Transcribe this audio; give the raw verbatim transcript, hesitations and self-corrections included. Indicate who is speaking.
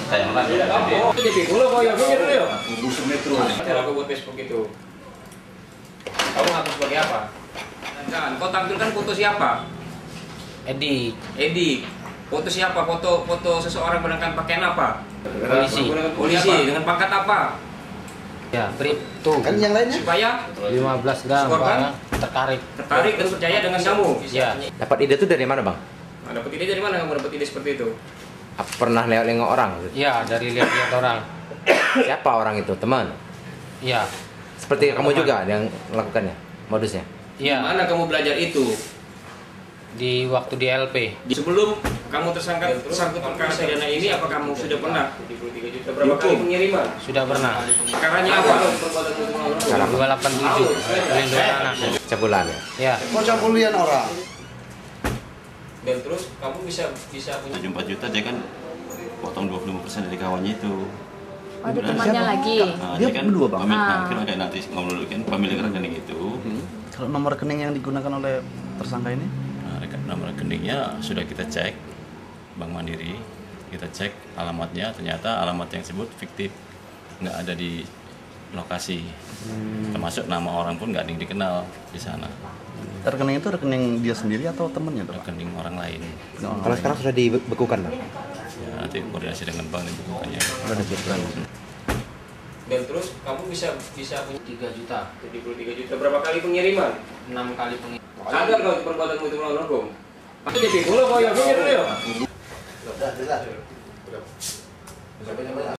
Speaker 1: Sayang lah.
Speaker 2: Oh, jadi dulu kok ya punya dulu ya.
Speaker 3: Busur metro.
Speaker 2: Cara aku buat Facebook itu. Kamu ngaku sebagai apa? Jangan, kau tampilkan foto siapa?
Speaker 4: Edi,
Speaker 2: Edi. Foto siapa? Foto foto seseorang menggunakan pakaian apa?
Speaker 4: Polisi.
Speaker 2: Menggunakan polisi dengan pangkat apa?
Speaker 4: ya, Bribtu,
Speaker 3: Kan yang lainnya?
Speaker 2: Supaya
Speaker 4: lima belas gram,
Speaker 2: Skor, kan?
Speaker 4: Bang. tertarik.
Speaker 2: tertarik dan percaya dengan kamu.
Speaker 4: Ya,
Speaker 1: Dapat ide tuh dari mana, Bang?
Speaker 2: Nah, dapat ide dari mana kamu dapat ide seperti itu?
Speaker 1: Apa pernah lewat-lewat orang?
Speaker 4: ya dari lihat-lihat orang.
Speaker 1: Siapa orang itu? Teman?
Speaker 4: Ya,
Speaker 1: Seperti kamu
Speaker 4: Teman.
Speaker 1: juga yang melakukannya? Modusnya?
Speaker 4: ya,
Speaker 2: Mana kamu belajar itu?
Speaker 4: di waktu di L P.
Speaker 2: Sebelum kamu tersangka tersangkut perkara pidana ini, apa kamu sudah pernah berapa kali pengiriman?
Speaker 4: Sudah pernah.
Speaker 2: Perkaranya apa?
Speaker 1: Salah.
Speaker 4: dua delapan tujuh perlindungan anak.
Speaker 1: Sebulan ya?
Speaker 4: Ya,
Speaker 3: Kocok bulian orang.
Speaker 2: Dan terus kamu bisa bisa punya
Speaker 5: tujuh puluh empat juta dia kan potong dua puluh lima persen dari kawannya itu.
Speaker 6: Oh, ada temannya lagi.
Speaker 5: Nah,
Speaker 3: Dia
Speaker 5: kan
Speaker 3: berdua, Bang?
Speaker 5: pemilik,
Speaker 6: Ah.
Speaker 5: nah, kira kayak nanti ngomong dulu kan pemilik rekening itu.
Speaker 3: Kalau nomor rekening yang digunakan oleh tersangka ini?
Speaker 5: Nah, reken- nomor rekeningnya sudah kita cek Bank Mandiri, kita cek alamatnya, ternyata alamat yang disebut fiktif, nggak ada di lokasi, termasuk nama orang pun nggak ada yang dikenal di sana,
Speaker 3: Rekening itu rekening dia sendiri atau temennya tuh, Pak?
Speaker 5: rekening orang lain.
Speaker 1: Kalau sekarang sudah dibekukan, Bang?
Speaker 5: Ya, nanti koordinasi dengan bank dibukukannya.
Speaker 3: Udah dibekukan.
Speaker 2: dan terus kamu bisa bisa punya
Speaker 4: tiga juta,
Speaker 2: tujuh puluh tiga juta berapa kali pengiriman?
Speaker 4: enam kali pengiriman.
Speaker 2: Sadar kau perbuatanmu itu melawan hukum? Itu jadi dulu kau ya punya dulu ya.
Speaker 3: Udah, jelas.